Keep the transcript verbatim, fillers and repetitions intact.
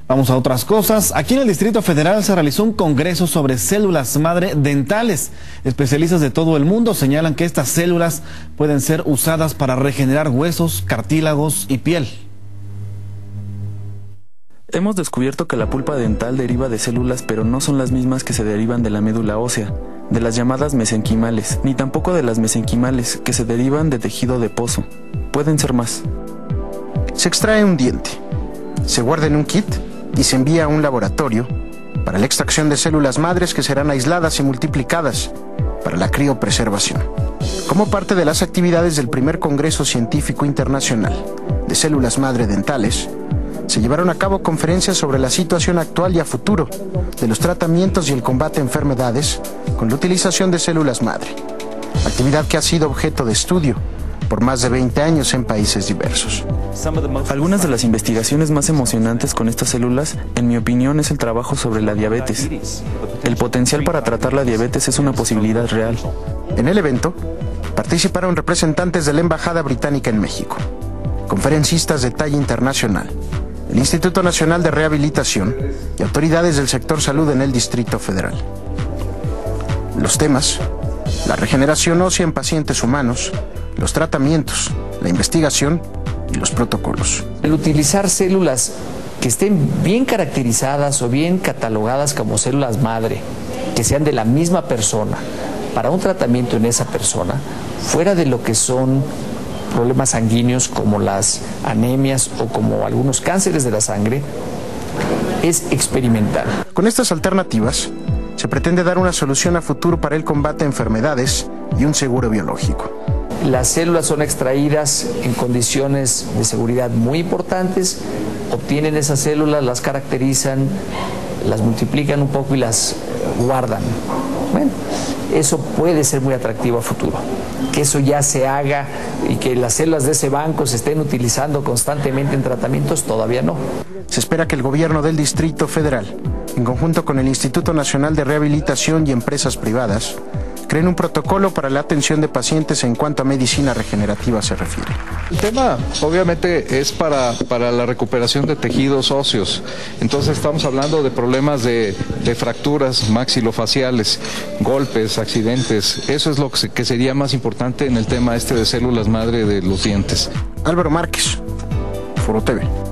Vamos a otras cosas. Aquí en el Distrito Federal se realizó un congreso sobre células madre dentales. Especialistas de todo el mundo señalan que estas células pueden ser usadas para regenerar huesos, cartílagos y piel. Hemos descubierto que la pulpa dental deriva de células, pero no son las mismas que se derivan de la médula ósea, de las llamadas mesenquimales, ni tampoco de las mesenquimales, que se derivan de tejido adiposo. Pueden ser más. Se extrae un diente, se guarda en un kit y se envía a un laboratorio para la extracción de células madres que serán aisladas y multiplicadas para la criopreservación. Como parte de las actividades del primer Congreso Científico Internacional de Células Madre Dentales, se llevaron a cabo conferencias sobre la situación actual y a futuro de los tratamientos y el combate a enfermedades con la utilización de células madre, actividad que ha sido objeto de estudio por más de veinte años en países diversos. Algunas de las investigaciones más emocionantes con estas células, en mi opinión, es el trabajo sobre la diabetes. El potencial para tratar la diabetes es una posibilidad real. En el evento participaron representantes de la Embajada Británica en México, conferencistas de talla internacional, el Instituto Nacional de Rehabilitación y autoridades del sector salud en el Distrito Federal. Los temas: la regeneración ósea en pacientes humanos, los tratamientos, la investigación y los protocolos. El utilizar células que estén bien caracterizadas o bien catalogadas como células madre, que sean de la misma persona, para un tratamiento en esa persona, fuera de lo que son problemas sanguíneos como las anemias o como algunos cánceres de la sangre, es experimental. Con estas alternativas se pretende dar una solución a futuro para el combate a enfermedades y un seguro biológico. Las células son extraídas en condiciones de seguridad muy importantes, obtienen esas células, las caracterizan, las multiplican un poco y las guardan. Bueno, eso puede ser muy atractivo a futuro. Que eso ya se haga y que las células de ese banco se estén utilizando constantemente en tratamientos, todavía no. Se espera que el gobierno del Distrito Federal, en conjunto con el Instituto Nacional de Rehabilitación y empresas privadas, creen un protocolo para la atención de pacientes en cuanto a medicina regenerativa se refiere. El tema obviamente es para, para la recuperación de tejidos óseos. Entonces estamos hablando de problemas de, de fracturas maxilofaciales, golpes, accidentes. Eso es lo que, se, que sería más importante en el tema este de células madre de los dientes. Álvaro Márquez, Foro T V.